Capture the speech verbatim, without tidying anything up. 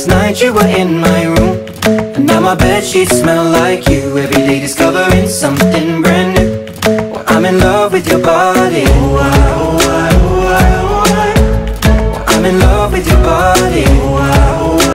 Last night you were in my room, and now my bedsheets smell like you. Every day discovering something brand new. Well, I'm in love with your body. Oh, I, oh,